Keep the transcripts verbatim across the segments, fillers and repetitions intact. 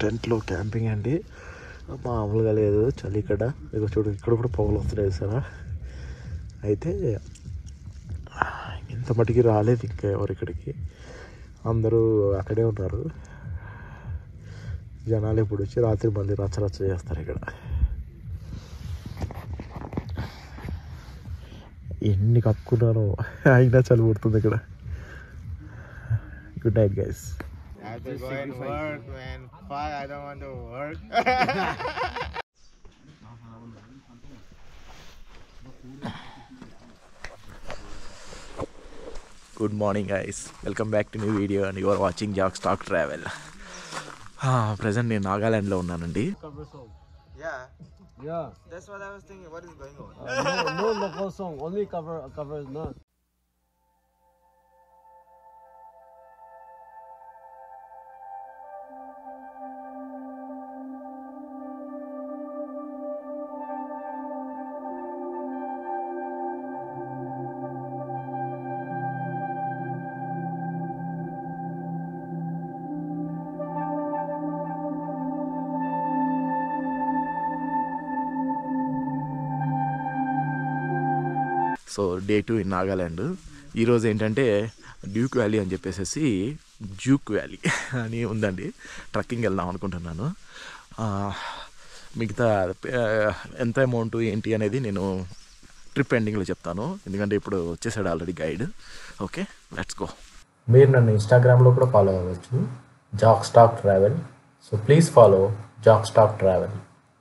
టెంట్లో camping అండి. మామూలుగా లేదు చలి ఇక్కడ. ఇక చూడు ఇక్కడ కూడా పొగలు వస్తున్నాయి సార్. అయితే ఇంత మటుకి రాలేదు ఇంకా ఎవరు ఇక్కడికి, అందరూ అక్కడే ఉన్నారు. జనాలు ఇప్పుడు వచ్చి రాత్రి మళ్ళీ రచ్చ రచ్చ చేస్తారు ఇక్కడ. ఎన్ని కప్పుకున్నాను అయినా చలి పుడుతుంది ఇక్కడ. Good night guys. Good morning guys, welcome back to new video and you are watching Jockstock Travel. Ah, present నేను నాగాలాండ్లో ఉన్నానండి. Yeah. Yeah. That's what I was thinking. What is going on? Uh, no, no local song, only cover cover no. So day two in Nagaland. ఈరోజు ఏంటంటే Duke valley అని చెప్పేసి Duke valley అని ఉందండి. Trekking వెళ్దాం అనుకుంటున్నాను. మిగతా ఎంత అమౌంట్ ఏంటి అనేది నేను ట్రిప్ ఎండింగ్లో చెప్తాను, ఎందుకంటే ఇప్పుడు వచ్చేసాడు already guide. Okay, let's go. మీరు నన్ను ఇన్స్టాగ్రామ్లో కూడా ఫాలో అవ్వచ్చు, Jakstock Travel. So please follow Jakstock Travel.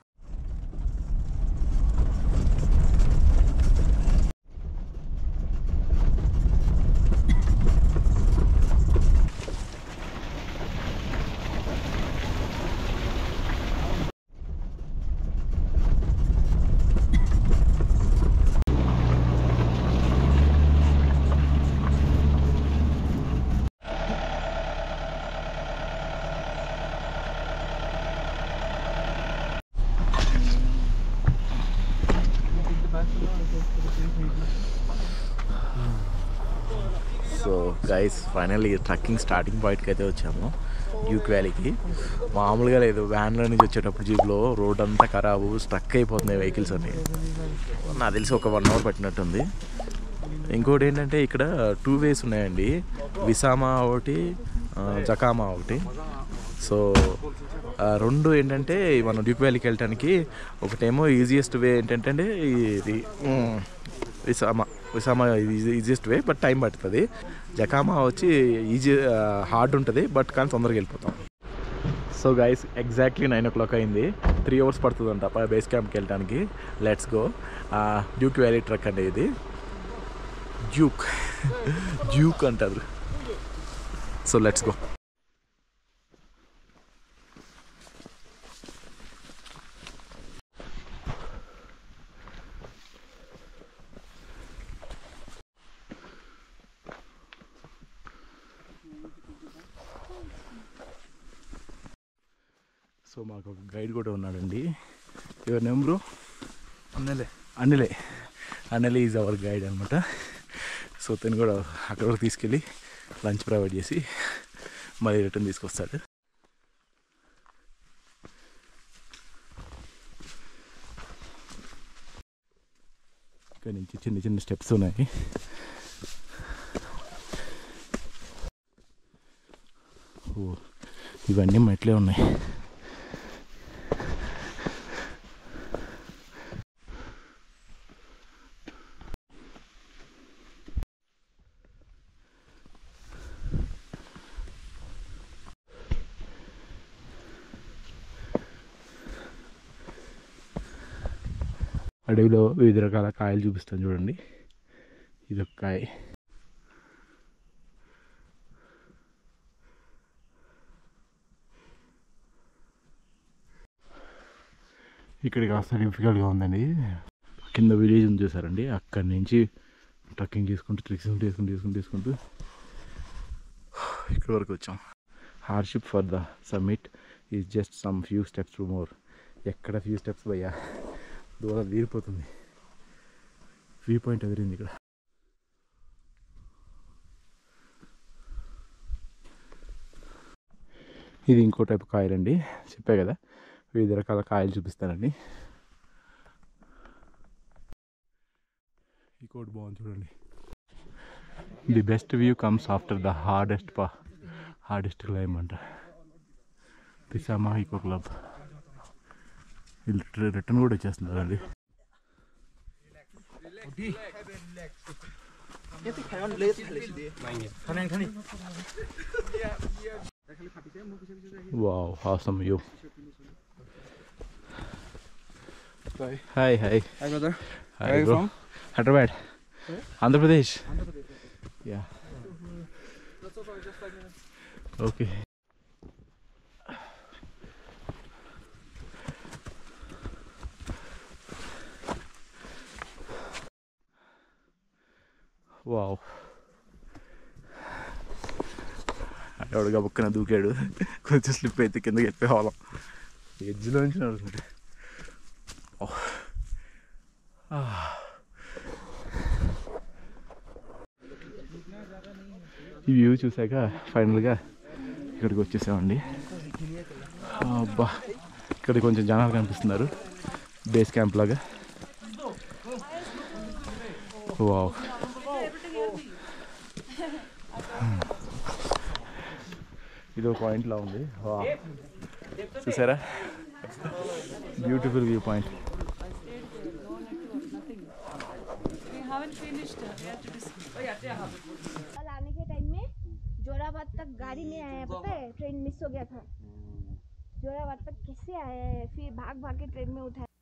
So guys finally trekking starting పాయింట్కి అయితే వచ్చాము, డ్యూక్ వ్యాలీకి. మామూలుగా లేదు, వ్యాన్లో నుంచి వచ్చేటప్పుడు జీప్లో రోడ్ అంతా ఖరాబు, స్ట్రక్ అయిపోతున్నాయి వెహికల్స్ అన్నీ. నాకు తెలిసి ఒక వన్ అవర్ పట్టినట్టుంది. ఇంకోటి ఏంటంటే ఇక్కడ టూ వేస్ ఉన్నాయండి, విసామా ఒకటి, జకామా ఒకటి. సో రెండు ఏంటంటే మనం డ్యూక్ వ్యాలీకి వెళ్ళటానికి ఒకటేమో ఈజియెస్ట్ వే ఏంటంటే ఇది Viswema Viswema easiest way, but time పడుతుంది. జకామా వచ్చి ఈజీ హార్డ్ ఉంటుంది, బట్ కానీ తొందరగా వెళ్ళిపోతాం. So guys exactly nine o'clock అయింది. త్రీ అవర్స్ పడుతుందంట బేస్ క్యాంప్కి వెళ్ళడానికి. Let's go. Dzukou valley trek అంటే ఇది డ్యూక్ డ్యూక్ అంటారు. So let's go. సో మాకు ఒక గైడ్ కూడా ఉన్నాడండి. ఎవరి number Annale Annale Annale is our guide అనమాట. సో తను కూడా అక్కడ వరకు తీసుకెళ్ళి లంచ్ ప్రొవైడ్ చేసి మళ్ళీ రిటర్న్ తీసుకొస్తాడు. ఇక్కడ నుంచి చిన్న చిన్న స్టెప్స్ ఉన్నాయి. ఓ ఇవన్నీ మెట్లే ఉన్నాయి. అడవిలో వివిధ రకాల కాయలు చూపిస్తాను చూడండి. ఇదొక కాయ. ఇక్కడికి కాస్త డిఫికల్ట్గా ఉందండి. కింద విలేజ్ ఉంది చూసారండి, అక్కడి నుంచి ట్రక్కింగ్ చేసుకుంటూ ట్రెక్కింగ్ చేసుకుంటూ చేసుకుంటూ చేసుకుంటూ ఇక్కడ వరకు వచ్చాం. Hardship for the summit is just some few steps to more. ఎక్కడ ఫ్యూ స్టెప్స్ భయ్యా, దూరం తీరిపోతుంది. వ్యూ పాయింట్ ఎదిరింది ఇక్కడ. ఇది ఇంకో టైప్ కాయలండి, చెప్పే కదా వివిధ రకాల కాయలు చూపిస్తానండి. ఇంకోటి బాగుంది చూడండి. The best view comes after the hardest పా హార్డెస్ట్ క్లైమ్ అంట. పిసామా ఈకో క్లబ్ వీళ్ళు రిటర్న్ కూడా వచ్చేస్తున్నారండి. Wow, awesome view. Hi. Hi, hi. Hi, brother. Hi, Where are you bro. from? Hyderabad. Andhra Pradesh. Andhra Pradesh. Yeah. That's also just five minutes. Okay. Wow, ఎవడుగా బుక్కన దూకాడు, కొంచెం slip అయితే కిందకి ఎత్తేవాళ్ళం. ఎడ్జ్లో నుంచి నడుస్తుంది. ఈ వ్యూ చూసాక ఫైనల్గా ఇక్కడికి వచ్చేసామండి. అబ్బా, ఇక్కడ కొంచెం జనాలు కనిపిస్తున్నారు, బేస్ క్యాంప్ లాగా. వావ్, ఇదో పాయింట్లా ఉంది. చూసారా, బ్యూటిఫుల్ వ్యూ పాయింట్. कल आने के टाइम में जोराबाद तक गाड़ी में आया, पता है ट्रेन मिस हो गया था। जोराबाद तक कैसे आया है, फिर भाग भाग के ट्रेन में उठाया।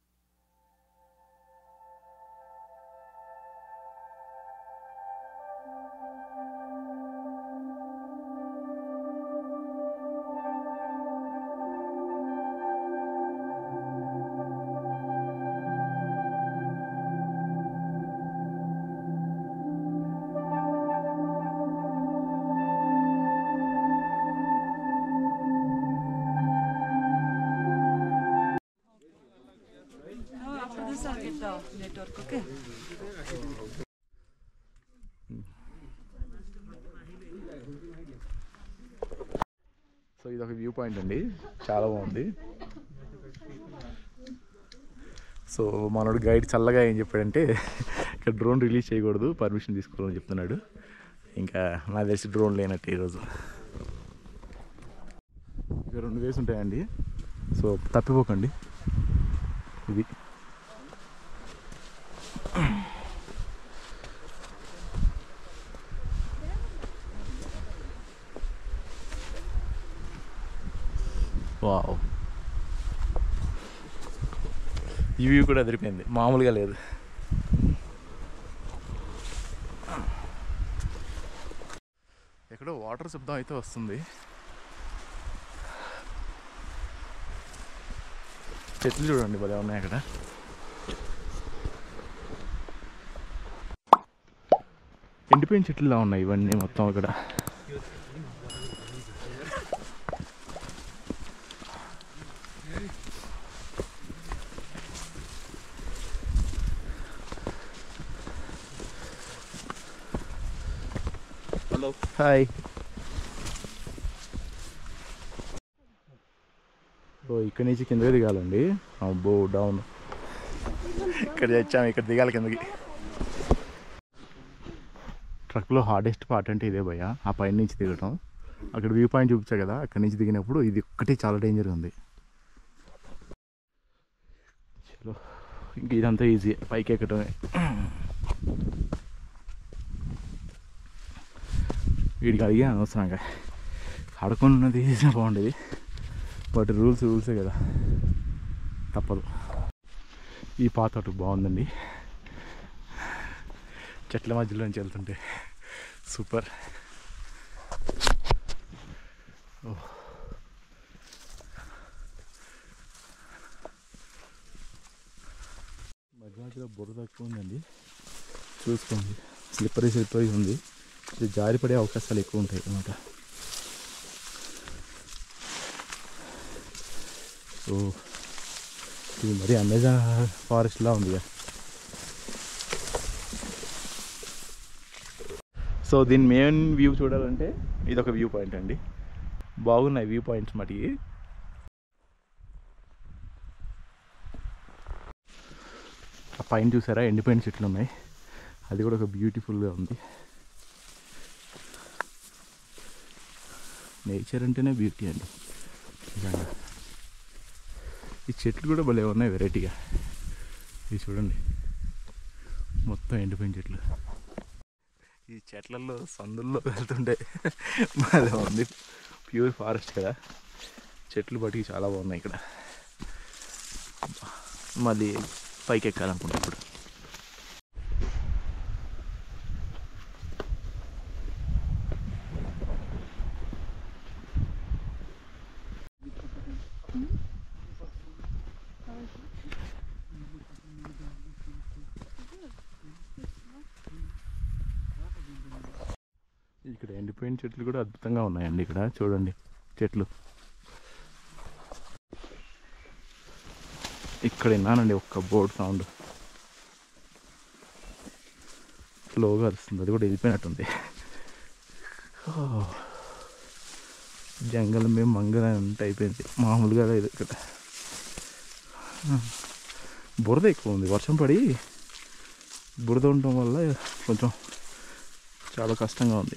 Network okay. సో ఇది ఒక వ్యూ పాయింట్ అండి, చాలా బాగుంది. సో మనోడు గైడ్ చల్లగా ఏం చెప్పాడంటే ఇక్కడ డ్రోన్ రిలీజ్ చేయకూడదు, పర్మిషన్ తీసుకోవాలని చెప్తున్నాడు. ఇంకా నాకు తెలిసి డ్రోన్ లేనట్టు ఈరోజు. ఇక రెండు వేస్ ఉంటాయండి, సో తప్పిపోకండి. ఇది వావ్, ఈ వ్యూ కూడా అదిరిపోయింది, మామూలుగా లేదు. ఎక్కడో వాటర్ శబ్దం అయితే వస్తుంది. చెట్లు చూడండి భలే ఉన్నాయి అక్కడ. ఎండిపోయిన చెట్లులా ఉన్నాయి ఇవన్నీ మొత్తం అక్కడ. Hello. హాయ్. ఓ ఇక్కడి నుంచి కిందకి దిగాలండి. అబ్బో డౌన్, ఇక్కడ తెచ్చాము, ఇక్కడ దిగాలి కిందకి. ట్రక్లో హార్డెస్ట్ పార్ట్ అంటే ఇదే భయ్య, ఆ పైన నుంచి దిగటం. అక్కడ వ్యూ పాయింట్ చూపించా కదా, అక్కడి నుంచి దిగినప్పుడు ఇది ఒక్కటి చాలా డేంజర్ ఉంది. చలో, ఇంక ఇదంతా ఈజీ, పైకి ఎక్కడమే. వీడికి అడిగా అనవసరంగా, ఆడుకున్నది బాగుండేది, బట్ రూల్స్ రూల్సే కదా, తప్పదు. ఈ పాత అటు బాగుందండి, చెట్ల మధ్యలో నుంచి వెళ్తుంటే సూపర్. మధ్య మధ్యలో బుర్ర తక్కువ ఉందండి, చూసుకోండి. స్లిప్పరీ స్లిప్పరీ ఉంది, ఇది జారిపడే అవకాశాలు ఎక్కువ ఉంటాయి అన్నమాట. ఓ ఇది మరి అమెజాన్ ఫారెస్ట్లా ఉంది. సో దీని మెయిన్ వ్యూ చూడాలంటే ఇది ఒక వ్యూ పాయింట్ అండి. బాగున్నాయి వ్యూ పాయింట్స్ మటుకి. ఆ పైన చూసారా ఎండిపోయిన చెట్లు ఉన్నాయి, అది కూడా ఒక బ్యూటిఫుల్గా ఉంది. నేచర్ అంటేనే బ్యూటీ అండి నిజంగా. ఈ చెట్లు కూడా భలే ఉన్నాయి వెరైటీగా. ఇది చూడండి మొత్తం ఎండిపోయిన చెట్లు. ఈ చెట్లలో సందుల్లో వెళ్తుంటే భలే ఉంది. ప్యూర్ ఫారెస్ట్ కదా, చెట్లు బట్టి చాలా బాగున్నాయి ఇక్కడ. మళ్ళీ పైకి ఎక్కాలనుకుంటా ఇప్పుడు. ఇక్కడ ఎండిపోయిన చెట్లు కూడా అద్భుతంగా ఉన్నాయండి. ఇక్కడ చూడండి చెట్లు. ఇక్కడ విన్నానండి ఒక్క బోర్డ్ సౌండ్, స్లోగా వస్తుంది, అది కూడా వెళ్ళిపోయినట్టుంది. జంగల్ మేము మంగళ అంటే అయిపోయింది, మామూలుగా లేదు. ఇక్కడ బురద ఎక్కువ ఉంది, వర్షం పడి బురద ఉండటం వల్ల కొంచెం చాలా కష్టంగా ఉంది.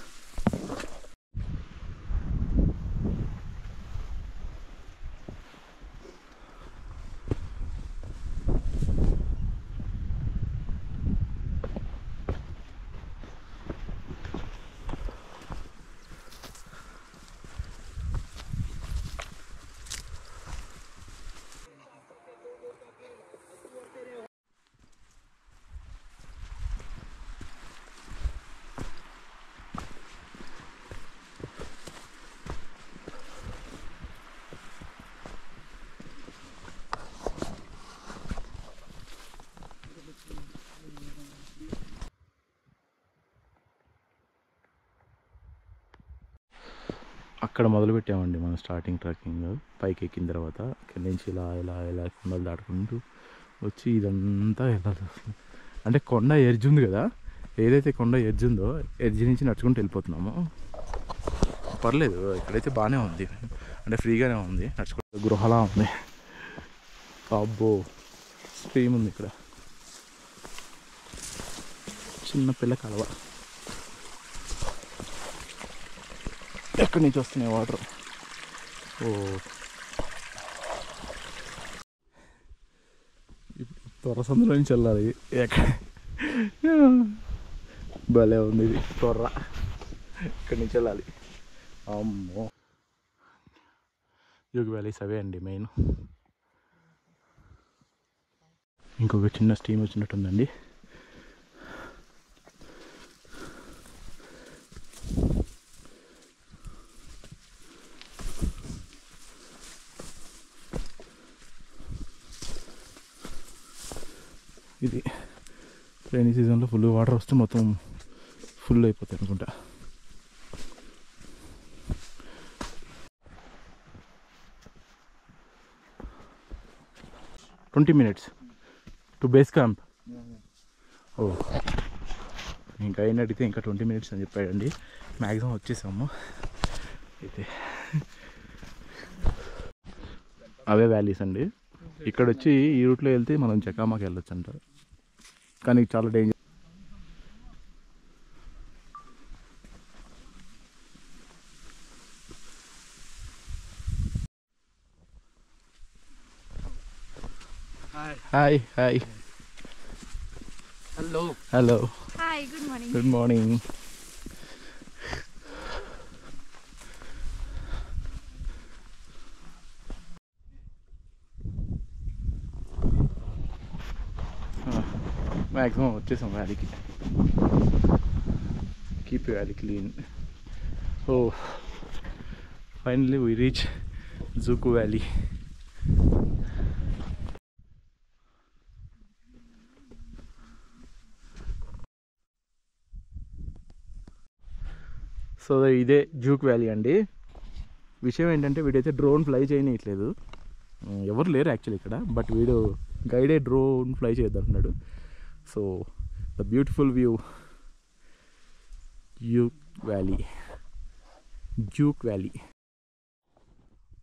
అక్కడ మొదలు పెట్టామండి మనం స్టార్టింగ్ ట్రెక్కింగ్. పైకి ఎక్కిన తర్వాత ఇక్కడి నుంచి ఇలా ఇలా ఇలా కొండలు దాటుకుంటూ వచ్చి ఇదంతా వెళ్ళాల్సి వస్తుంది. అంటే కొండ ఎడ్జ్ ఉంది కదా, ఏదైతే కొండ ఎడ్జ్ ఉందో ఎడ్జ్ నుంచి నడుచుకుంటూ వెళ్ళిపోతున్నాము. పర్లేదు, ఇక్కడైతే బాగానే ఉంది, అంటే ఫ్రీగానే ఉంది. నడుచుకుంటూ గృహలా ఉంది. అబ్బో స్ట్రీమ్ ఉంది ఇక్కడ, చిన్న పిల్ల కలవ. ఎక్కడి నుంచి వస్తున్నాయి వాటర్. ఓ త్వర సందులో నుంచి వెళ్ళాలి. భలే ఉంది ఇది త్వర, ఇక్కడి నుంచి వెళ్ళాలి. అమ్మో యూగ్ వ్యాలీస్ అవే అండి మెయిన్. ఇంకొక చిన్న స్టీమ్ వచ్చినట్టుందండి. ఇది రైనీ సీజన్లో ఫుల్ వాటర్ వస్తే మొత్తం ఫుల్ అయిపోతాయి అనుకుంటా. Twenty minutes to base camp. ఓ ఇంకా అయిన అడిగితే ఇంకా ట్వంటీ మినిట్స్ అని చెప్పాడండి. మ్యాక్సిమం వచ్చేసాము. అయితే అవే వ్యాలీస్ అండి. ఇక్కడ వచ్చి ఈ రూట్లో వెళ్తే మనం చకామాకి వెళ్ళొచ్చు అంట, కానీ చాలా danger. Hi hi Hello. Hello Hi, good morning. Good morning. Maximum వచ్చేసాం వ్యాలీకి. Keep valley clean. Oh finally we reach Dzukou valley. So ఇదే జూక్ వ్యాలీ అండి. విషయం ఏంటంటే వీడైతే డ్రోన్ ఫ్లై చేయనీయట్లేదు, ఎవరు లేరు యాక్చువల్లీ ఇక్కడ, బట్ వీడు గైడే డ్రోన్ ఫ్లై చేద్దామన్నాడు. సో ద బ్యూటిఫుల్ వ్యూ యూక్ వ్యాలీ, జూక్ వ్యాలీ.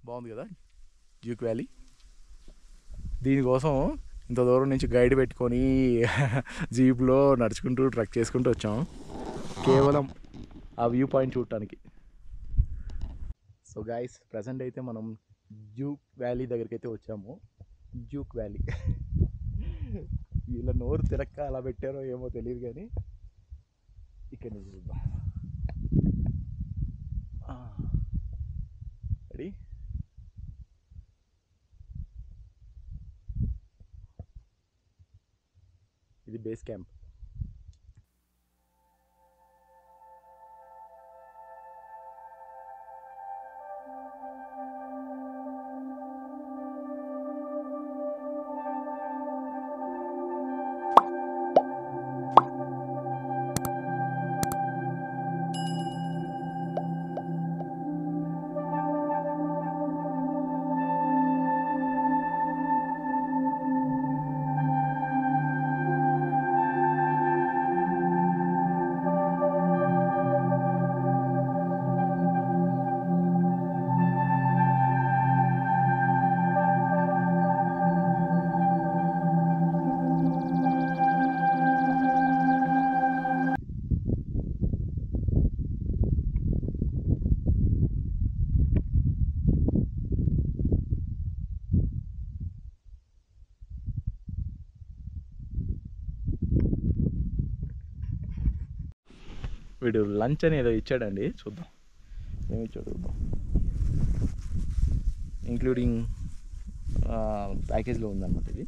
బాగుంది కదా డ్యూక్ వ్యాలీ. దీనికోసం ఇంత దూరం నుంచి గైడ్ పెట్టుకొని జీప్లో నడుచుకుంటూ ట్రెక్ చేసుకుంటూ వచ్చాం కేవలం ఆ వ్యూ పాయింట్ చూడటానికి. సో గాయస్ ప్రజెంట్ అయితే మనం డ్యూక్ వ్యాలీ దగ్గరికి అయితే వచ్చాము. డ్యూక్ వ్యాలీ వీళ్ళ నోరు తిరక్క అలా పెట్టారో ఏమో తెలియదు కానీ ఇక్కడ నుంచి చూద్దాం. రెడీ? ఇది బేస్ క్యాంప్. వీడు లంచ్ అని ఏదో ఇచ్చాడండి, చూద్దాం ఏమి ఇచ్చాడు చూద్దాం. ఇంక్లూడింగ్ ప్యాకేజ్లో ఉందన్నమాట ఇది.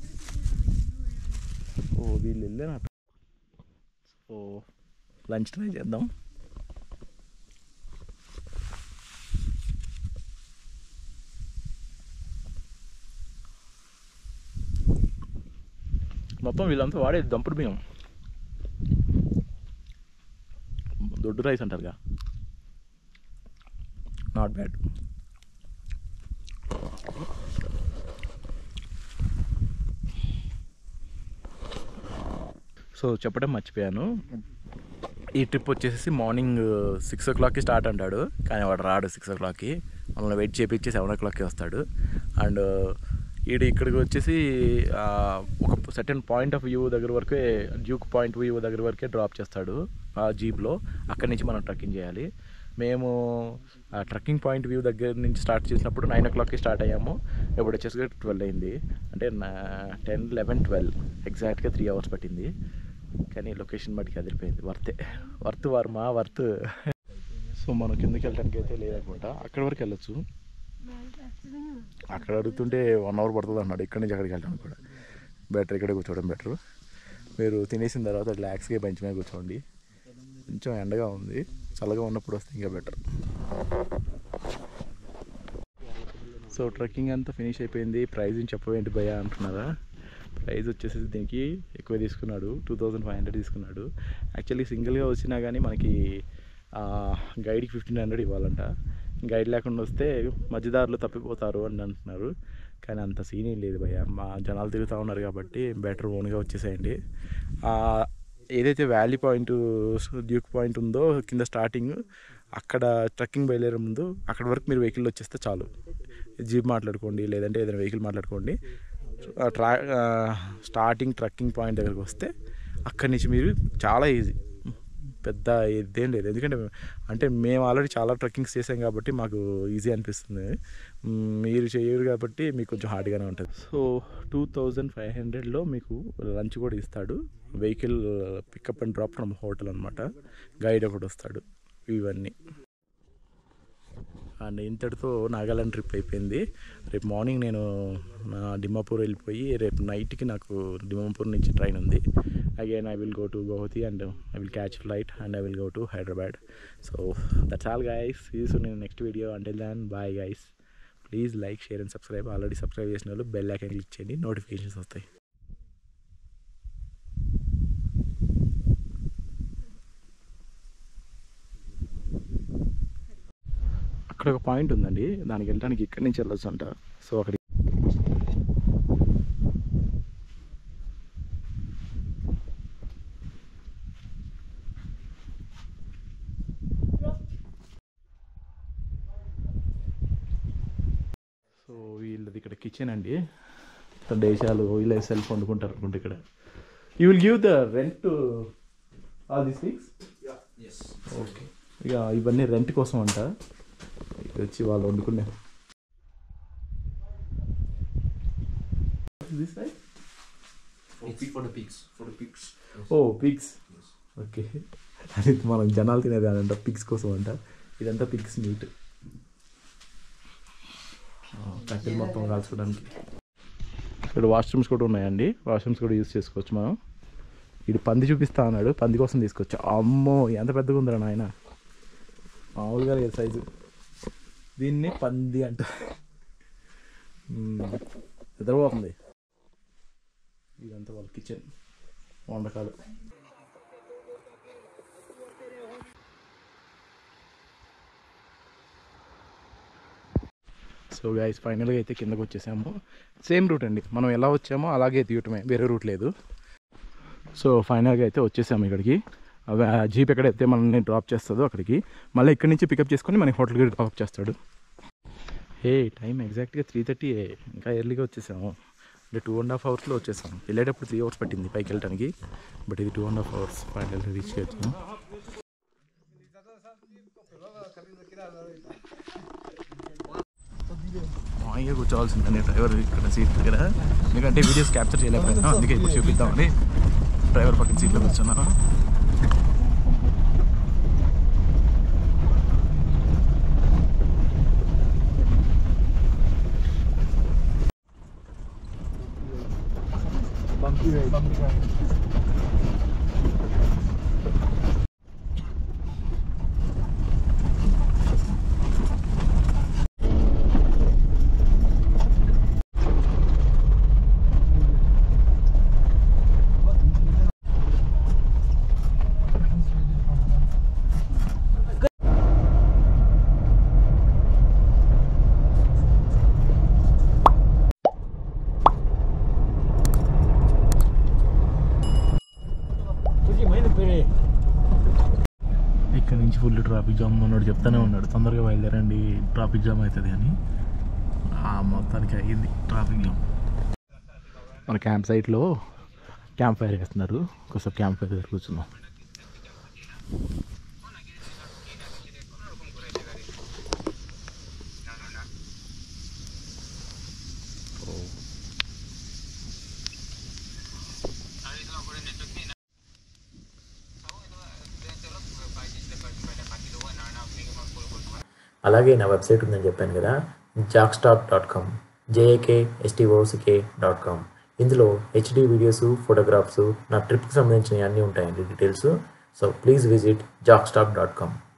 ఓ వీళ్ళు వెళ్ళానట. సో లంచ్ ట్రై చేద్దాం. మొత్తం వీళ్ళంతా వాడేది దంపుడు బియ్యం, దొడ్డు రైస్ అంటారుగా. Not bad. సో చెప్పడం మర్చిపోయాను, ఈ ట్రిప్ వచ్చేసి మార్నింగ్ సిక్స్ ఓ క్లాక్కి స్టార్ట్ అంటాడు, కానీ వాడు రాడు సిక్స్ ఓ క్లాక్కి. మనల్ని వెయిట్ చేపించి సెవెన్ ఓ క్లాక్కి వస్తాడు. అండ్ ఈడు ఇక్కడికి వచ్చేసి ఒక సర్టెన్ పాయింట్ ఆఫ్ వ్యూ దగ్గర వరకే, డ్యూక్ పాయింట్ వ్యూ దగ్గర వరకే డ్రాప్ చేస్తాడు ఆ జీప్లో. అక్కడి నుంచి మనం ట్రెక్కింగ్ చేయాలి. మేము ఆ ట్రెక్కింగ్ పాయింట్ వ్యూ దగ్గర నుంచి స్టార్ట్ చేసినప్పుడు నైన్ ఓ క్లాక్కి స్టార్ట్ అయ్యాము. ఇప్పుడు వచ్చేసి ట్వెల్వ్ అయింది, అంటే టెన్ లెవెన్ ట్వెల్వ్ ఎగ్జాక్ట్గా త్రీ అవర్స్ పట్టింది. కానీ లొకేషన్ బట్టికి అదిరిపోయింది. వర్తే వర్త్ వర్మ వర్త్. సో మనం కిందకి వెళ్ళడానికి అయితే లేదనుకుంటా, అక్కడి వరకు వెళ్ళొచ్చు. అక్కడ అడుగుతుంటే వన్ అవర్ పడుతుంది అన్నాడు, ఇక్కడి నుంచి అక్కడికి వెళ్ళడానికి కూడా. బెటర్ ఇక్కడే కూర్చోవడం బెటర్. మీరు తినేసిన తర్వాత రిలాక్స్గా బెంచ్ మీద కూర్చోండి. కొంచెం ఎండగా ఉంది, చల్లగా ఉన్నప్పుడు వస్తే ఇంకా బెటర్. సో ట్రెక్కింగ్ అంతా ఫినిష్ అయిపోయింది. ప్రైజ్ని చెప్పవేంటి భయ్యా అంటున్నారా? ప్రైజ్ వచ్చేసి దీనికి ఎక్కువ తీసుకున్నాడు, టూ థౌజండ్ ఫైవ్ హండ్రెడ్ తీసుకున్నాడు. యాక్చువల్లీ సింగిల్గా వచ్చినా కానీ మనకి గైడ్కి ఫిఫ్టీన్ హండ్రెడ్ ఇవ్వాలంట. గైడ్ లేకుండా వస్తే మధ్యదారులు తప్పిపోతారు అని అంటున్నారు. కానీ అంత సీన్ ఏం లేదు భయ్య, మా జనాలు తిరుగుతూ ఉన్నారు కాబట్టి బెటర్ ఓన్గా వచ్చేసేయండి. ఏదైతే వ్యాలీ పాయింట్ డ్యూక్ పాయింట్ ఉందో కింద స్టార్టింగ్, అక్కడ ట్రెక్కింగ్ బయలుదేరే ముందు అక్కడ వరకు మీరు వెహికల్ వచ్చేస్తే చాలు. జీప్ మాట్లాడుకోండి, లేదంటే ఏదైనా వెహికల్ మాట్లాడుకోండి. ట్రా స్టార్టింగ్ ట్రెక్కింగ్ పాయింట్ దగ్గరికి వస్తే అక్కడి నుంచి మీరు చాలా ఈజీ, పెద్ద ఇదేం లేదు. ఎందుకంటే అంటే మేము ఆల్రెడీ చాలా ట్రెక్కింగ్స్ చేసాం కాబట్టి మాకు ఈజీ అనిపిస్తుంది. మీరు చేయరు కాబట్టి మీకు కొంచెం హార్డ్గానే ఉంటుంది. సో టూ థౌజండ్ ఫైవ్ హండ్రెడ్లో మీకు లంచ్ కూడా ఇస్తాడు. Vehicle pickup and drop from hotel అనమాట. గైడ్ ఒకటి వస్తాడు. ఇవన్నీ అండ్ ఇంతటితో నాగాలాండ్ ట్రిప్ అయిపోయింది. రేపు మార్నింగ్ నేను నా డిమాపూర్ వెళ్ళిపోయి రేపు నైట్కి నాకు డిమాపూర్ నుంచి ట్రైన్ ఉంది. Again I will go to Guwahati and I will catch flight and I will go to Hyderabad. So that's all guys. See you soon in next video. Until then bye guys. Please like, share and subscribe. Already subscribe చేసిన వాళ్ళు bell icon click చేయండి, notifications వస్తాయి. అక్కడ ఒక point ఉందండి, దానికి వెళ్ళడానికి ఇక్కడి నుంచి వెళ్ళొచ్చు అంట. సో అక్కడికి ఇది ఇక్కడ కిచెన్ అండి. దేశాలు ఇలా సెల్ఫ్ వండుకుంటారు అనుకుంటే ఇక్కడ. You will give the rent to all these things? Okay. ఇక ఇవన్నీ రెంట్ కోసం అంట. ఇక్కడ వచ్చి వాళ్ళు వండుకునే. This right? For the pigs. For the pigs. Oh pigs. Okay. అది మనం జనాలు తినేది అదంట, పిగ్స్ కోసం అంట. ఇదంతా పిగ్స్ మీట్. కట్టెలు మొత్తం కాల్చుకోవడానికి. ఇక్కడ వాష్రూమ్స్ కూడా ఉన్నాయండి. వాష్రూమ్స్ కూడా యూజ్ చేసుకోవచ్చు మనం. ఇది పంది చూపిస్తా అన్నాడు, పంది కోసం తీసుకొచ్చా. అమ్మో ఎంత పెద్దగా ఉందిరా నాయన, మామూలుగా లేదు సైజు. దీన్ని పంది అంట. నిద్రపోతుంది. ఇదంతా వాళ్ళ కిచెన్, వంటకాలు. సో గైస్ ఫైనల్గా అయితే కిందకు వచ్చేసాము. సేమ్ రూట్ అండి, మనం ఎలా వచ్చామో అలాగే తీయటమే, వేరే రూట్ లేదు. సో ఫైనల్గా అయితే వచ్చేసాము ఇక్కడికి. జీప్ ఎక్కడైతే మనల్ని డ్రాప్ చేస్తుందో అక్కడికి, మళ్ళీ ఇక్కడి నుంచి పికప్ చేసుకొని మన హోటల్కి డ్రాప్ చేస్తాడు. హే టైం ఎగ్జాక్ట్గా త్రీ థర్టీ, ఇంకా ఎర్లీగా వచ్చేసాము. అంటే టూ అండ్ హాఫ్ అవర్స్లో వచ్చేసాము. వెళ్ళేటప్పుడు త్రీ అవర్స్ పట్టింది పైకి వెళ్ళడానికి, బట్ ఇది two and half hours final reach అవుతాము. మామూలుగా కూర్చోవాల్సిందండి డ్రైవర్ ఇక్కడ సీట్ దగ్గర, ఎందుకంటే వీడియోస్ క్యాప్చర్ చేయలేకపోయినా, అందుకే ఇప్పుడు చూపిద్దామని డ్రైవర్ పక్కన సీట్లో కూర్చున్నాను. ఇక్కడ నుంచి ఫుల్ ట్రాఫిక్ జామ్ ఉన్నాడు, చెప్తానే ఉన్నాడు తొందరగా బయలుదేరండి ట్రాఫిక్ జామ్ అవుతుంది అని. మొత్తానికి అయ్యింది ట్రాఫిక్ జామ్. మన క్యాంప్ సైట్లో క్యాంప్ ఫైర్ వేస్తున్నారు, కొంచెం క్యాంప్ ఫైర్ దగ్గర కూర్చున్నాం. అలాగే నా వెబ్సైట్ ఉందని చెప్పాను కదా, Jakstock dot com, J A K S T O C K dot com. ఇందులో హెచ్డి వీడియోస్, ఫోటోగ్రాఫ్స్, నా ట్రిప్కి సంబంధించిన అన్నీ ఉంటాయండి details. So please visit Jakstock dot com.